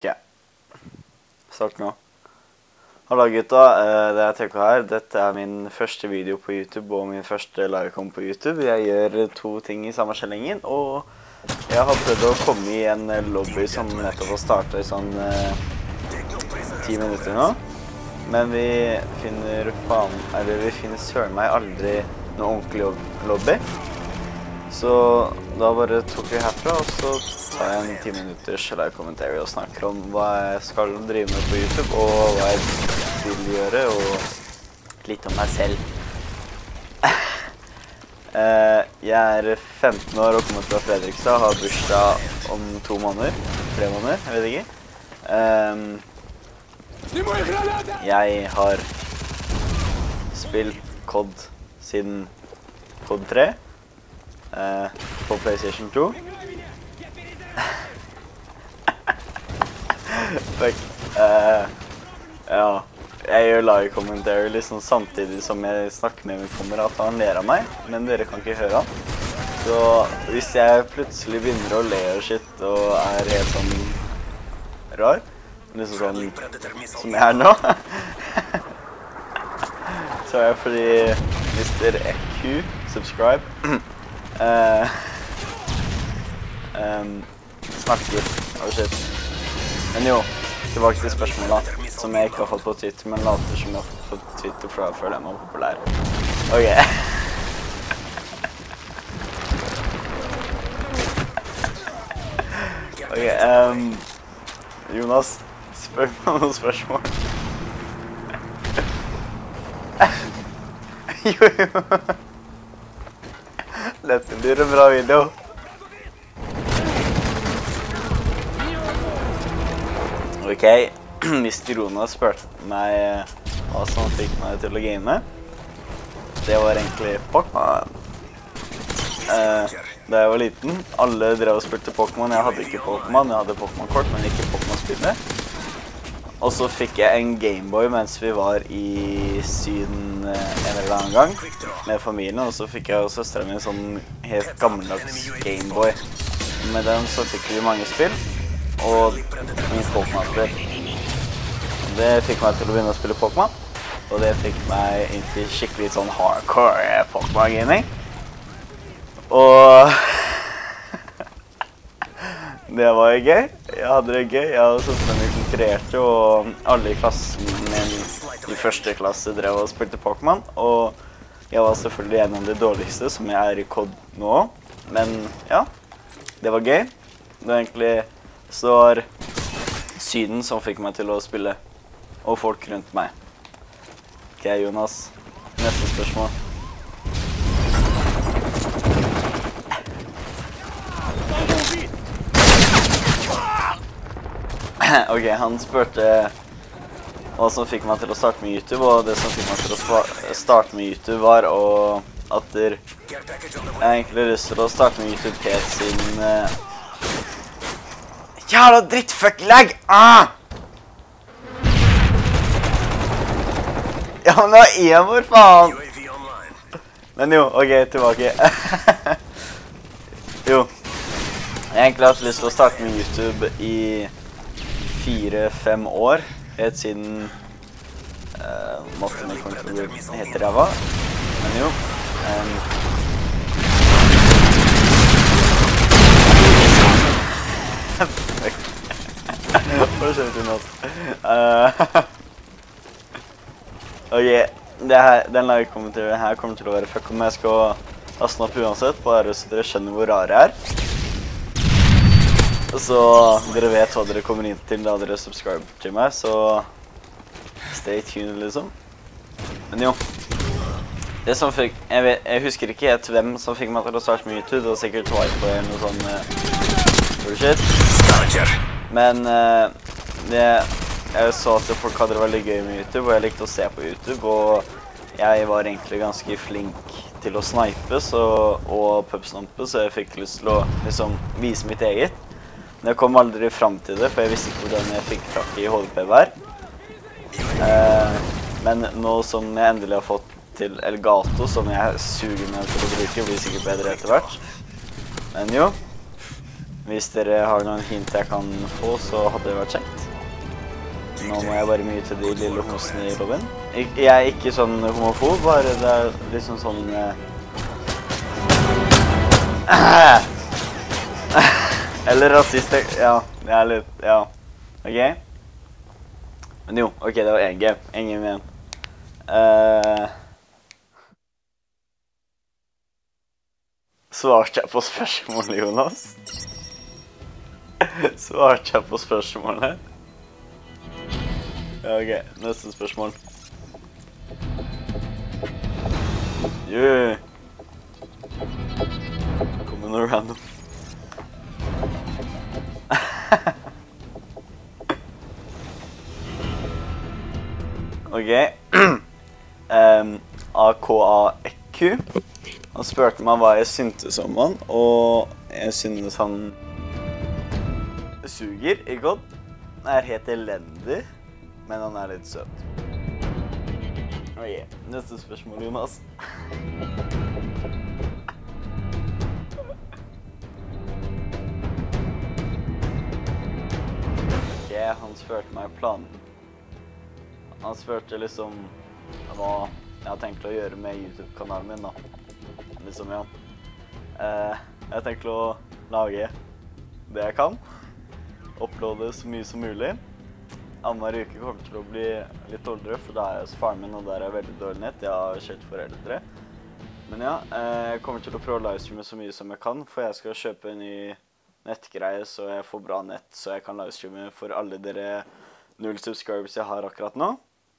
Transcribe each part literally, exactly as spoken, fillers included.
Ok. Start nå. Hallo gutta, det er Tekko her. Dette er min første video på YouTube og min første livecom på YouTube. Jeg gjør to ting i samme skjellengen, og jeg har prøvd å komme i en lobby som nettopp har startet i sånn ti minutter nå. Men vi finner faen, eller vi finner søren meg aldri noe ordentlig lobby. Så da bare tok vi herfra, og så tar jeg en ti minutters live-kommentary og snakker om hva jeg skal drive med på YouTube, og hva jeg vil gjøre, og litt om meg selv. Jeg er femten år og kommer fra Fredrikstad, har bursdag om to måneder, tre måneder, jeg vet ikke. Jeg har spilt C O D siden C O D tre. Uh, på PlayStation to. Fuck. Uh, ja, jeg gjør live-commentary liksom samtidig som jeg snakker med min kamerat, han ler av meg, men dere kan ikke høre han. Så hvis jeg plutselig begynner å le og shit og er helt sånn rar, liksom sånn som jeg er nå, så er jeg fordi mister E Q, subscribe, Uh, um, snakker og shit. Men jo, tilbake til spørsmålet som jeg ikke har fått på Twitter, men later som jeg har fått på Twitter for jeg føler jeg meg populær. Ok. Ok, um, Jonas, spør meg noen spørsmål. Jo, jo. Dette blir en bra video. Ok, mister Jonas spurte meg hva som fikk meg til å game. Det var egentlig Pokémon. Uh, da jeg var liten, alle drev og spilte Pokémon. Jeg hadde ikke Pokémon, jeg hadde Pokémon-kort, men ikke Pokémon-spillet. Og så fikk jeg en Gameboy mens vi var i Syden en eller annen gang med familien, og så fikk jeg og søsteren min en sånn helt gammeldags Gameboy. Med den så fikk vi mange spill, og mye Pokémon-spill. Det fikk meg til å begynne å spille Pokémon, og det fikk meg inn til skikkelig sånn hardcore Pokémon-gaming. Og det var gøy. Jeg hadde det gøy. Jeg og søsteren min konkurrerte, og alle i klassen min i første klasse drev og spilte Pokémon. Og jeg var selvfølgelig en av de dårligste, som jeg er i C O D nå. Men ja, det var gøy. Det var egentlig så var Syden som fikk meg til å spille, og folk rundt meg. Ok, Jonas. Neste spørsmål. Ok, han spurte hva som fikk meg til å starte med YouTube, og det som fikk meg til å starte med YouTube var at jeg egentlig har lyst til å starte med YouTube helt siden uh... Jævla drittfuck-lag! Ah! Ja, men det var en hvor faen! Men jo, ok, tilbake. Jo, jeg har egentlig hatt lyst til å starte med YouTube i fire-fem år, helt siden uh, måtte min kontor heter Rava, men jo. Um, Hva skjer til nåt? Uh, ok, det her, den live-kommentaren her kommer til å være fuck om jeg skal laste opp uansett, bare så dere skjønner hvor rar jeg er. Så dere vet hva dere kommer inn til da dere subscriber til meg, så stay tuned liksom. Men jo, det som fikk, jeg, vet, jeg husker ikke helt hvem som fikk meg til å starte med YouTube, det var sikkert Twipe eller noe sånn uh, bullshit. Men uh, det, jeg så at folk hadde det veldig gøy med YouTube, og jeg likte å se på YouTube, og jeg var egentlig ganske flink til å snipe så, og pubsnampe, så jeg fikk lyst til å liksom vise mitt eget. Men jeg kom aldri frem til det, for jeg visste ikke hvordan jeg fikk tak i H D P hver. Eh, men nå som jeg endelig har fått til Elgato, som jeg suger meg til å bruke, blir sikkert bedre etter hvert. Men jo, hvis dere har noen hint jeg kan få, så hadde det vært kjekt. Nå må jeg bare mye til de lille homsene i loven. Ik jeg er ikke sånn homofob, bare det er liksom sånn... Eh... Eller rasist, ja, jeg er litt, ja, ok? Men jo, ok, det var en game, en game igjen. Uh, svarte jeg på spørsmålet, Jonas? Svarte jeg på spørsmålet? Ja, ok, neste spørsmål. Yeah. Kom med noe random. Ok, um, A K A Q. Han spurte meg hva jeg syntes om han, og jeg synes han suger, ikke godt. Han er helt elendig, men han er litt søt. Ok, neste spørsmål, Jonas. Ok, han spurte meg planen. Han spurte liksom hva jeg har tenkt å gjøre med YouTube-kanalen min da. Liksom, ja. Eh, jeg har tenkt å lage det jeg kan. Uploade så mye som mulig. Annenhver uke kommer til å bli litt dårligere, for da er jeg hos faren min, og der er jeg veldig dårlig nett. Jeg har kjørt foreldre. Men ja, eh, jeg kommer til å prøve å livestreame så mye som jeg kan, for jeg skal kjøpe en ny nettgreie, så jeg får bra nett, så jeg kan livestreame for alle dere null subscribers jeg har akkurat nå.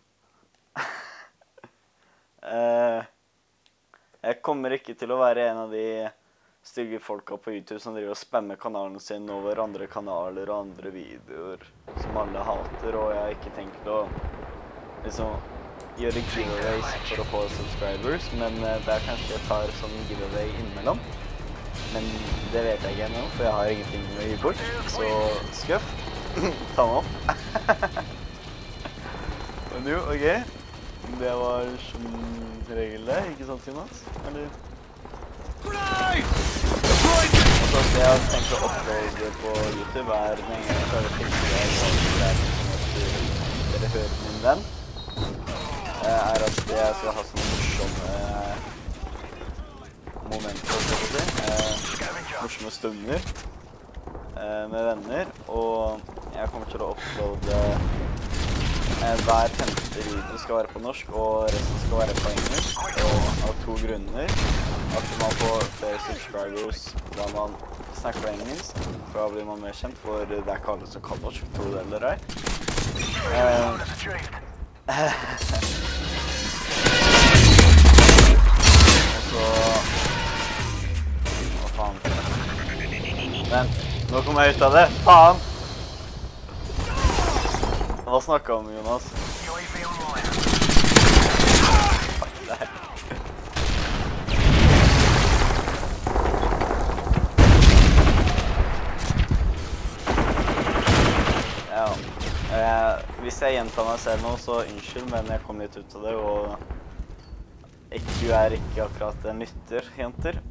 uh, jeg kommer ikke til å være en av de stygge folka på YouTube som driver og spammer kanalen sin over andre kanaler og andre videoer som alle hater, og jeg har ikke tenkt å liksom gjøre giveaways for å få subscribers, men uh, det er kanskje jeg tar sånn giveaway innimellom. Men det vet jeg ikke ennå, for jeg har ingenting å gi bort, så skuff. Ta meg opp. Men jo, ok. Det var som regel det, ikke sant, Jonas? Eller? Og så det jeg har tenkt å uploade på YouTube er den ene jeg klarer å tenke deg at dere hører min venn. Er at jeg skal ha sånne morsomme momenter, så å si. Morsomme stunder med venner, og jeg kommer til å uploade hver femte video skal være på norsk, og resten skal være på engelsk, og av to grunner. At man får flere subscribers da man snakker på engelsk, for da blir man mer kjent, for det er ikke alle som kan norsk, tro det eller ei. Og så... Hva faen? Vent, nå kommer jeg ut av det! Faen! Hva snakket om, Jonas? Fuck deg. Ja, eh, hvis jeg gjentar meg selv nå, så unnskyld, men jeg kom litt ut av det, og E Q er ikke akkurat en lytter, jenter.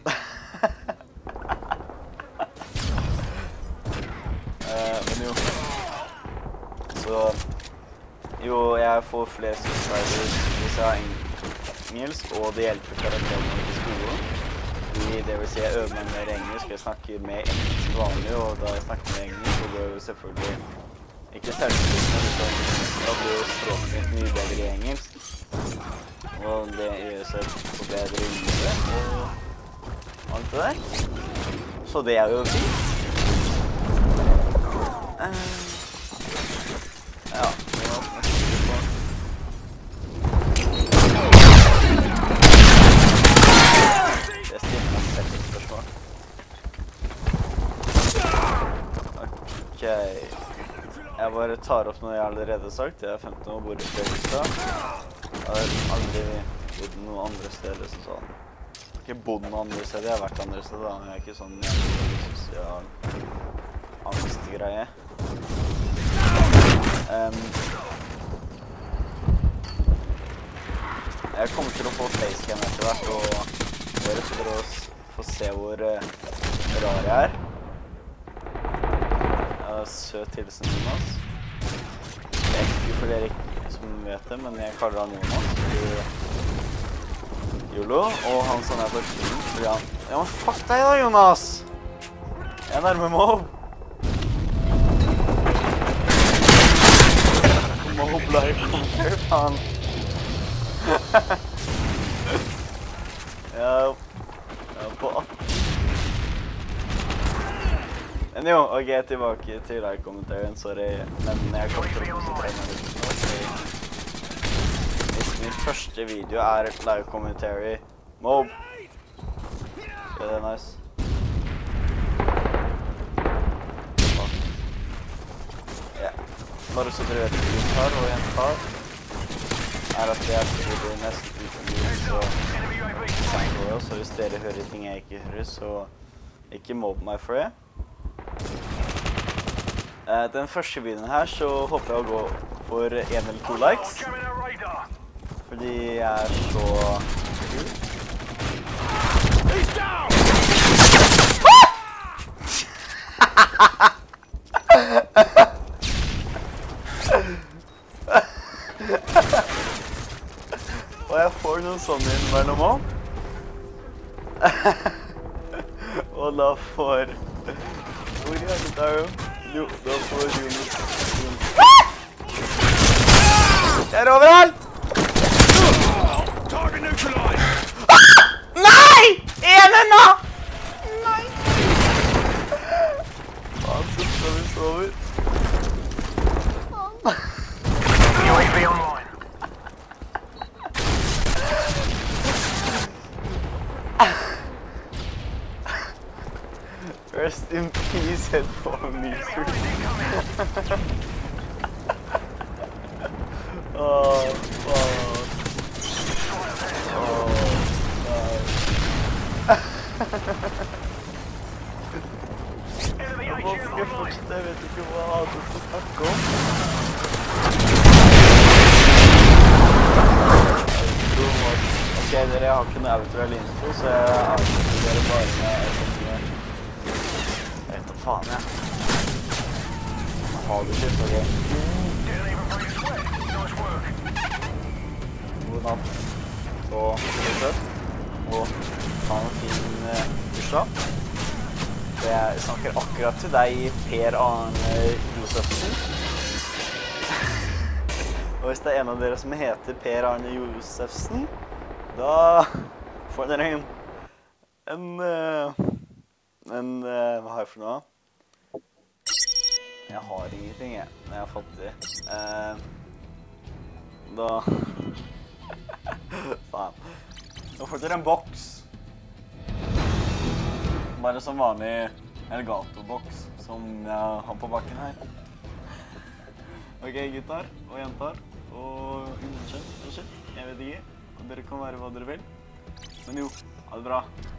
eh, men jo... Så, jo, jeg får flere subscribers hvis jeg har engelsk, og det hjelper karakterene i skolen. I, det vil si, jeg øver meg mer engelsk, jeg snakker mer engelsk vanlig, og da jeg snakker mer engelsk, så går det selvfølgelig ikke selvstyrt, men da blir jo språket mitt mye bedre i engelsk. Og det gjør seg på bedre i livet, og alt det der. Så det er jo fint. Uh, Ja, det var nesten litt på. Det stiller meg selv et spørsmål. Ok. Jeg bare tar opp noe jeg allerede har sagt. Jeg er femten år, bor i Fredrikstad. Jeg har aldri bodd noe andre steder som sånn. Jeg har ikke bodd noe andre steder, jeg har vært andre steder. Jeg er ikke sånn sosial angstgreie. Um, jeg kommer til å få facecam etter hvert, og dere får å få se hvor uh, rar jeg er. søt hilsen, Jonas. Det er ikke for dere som vet det, men jeg kaller han Jonas. Jolo, og han som er på tiden, fordi han... Ja, men fuck deg da, Jonas! Jeg er nærme Mob. Mob live kommer, faen. Ja, ja, på atten. Men jo, ok, tilbake til like-kommentaren, sorry. Men jeg kommer til å konsentrere meg litt. Okay. Min første video er like-commentary. Mob. Det er nice. Ja. Bare så dere vet hva vi tar og en tar, er at jeg spiller nesten uten lyd, så så hvis dere hører ting jeg ikke hører, så ikke mobb meg for det. Den første videoen her så håper jeg å gå for en eller to likes. Fordi jeg er så kul. Og jeg får noen sånne innimellom også. Og da får... Hvor er det der jo? Jo, da får Jonas... Jeg er overalt! Nei! En enda! Nei! Faen, så skal vi sover. U A V online. Rest in peace, headphone users. Oh, fuck. Oh, fuck. Hva skal jeg fortsette? Jeg vet ikke hva jeg hadde til å snakke om. Ok, dere har ikke noe eventuell info, så jeg avslutter dere bare med et sånt. Jeg vet da faen, jeg. Jeg har det ikke, ok. God natt. Så, det er søtt. Og ta en fin bursdag. Så jeg snakker akkurat til deg, Per Arne Josefsen. Og hvis det er en av dere som heter Per Arne Josefsen, da får dere en... En... En... Hva har jeg for noe? Jeg har ingenting, jeg. Men jeg har fått det. Da... Faen. Nå får dere en boks. Bare som vanlig Elgato-boks som jeg har på bakken her. Ok, gutter og jenter og unnskyld og shit. Jeg vet ikke. Og dere kan være hva dere vil. Men jo, ha det bra.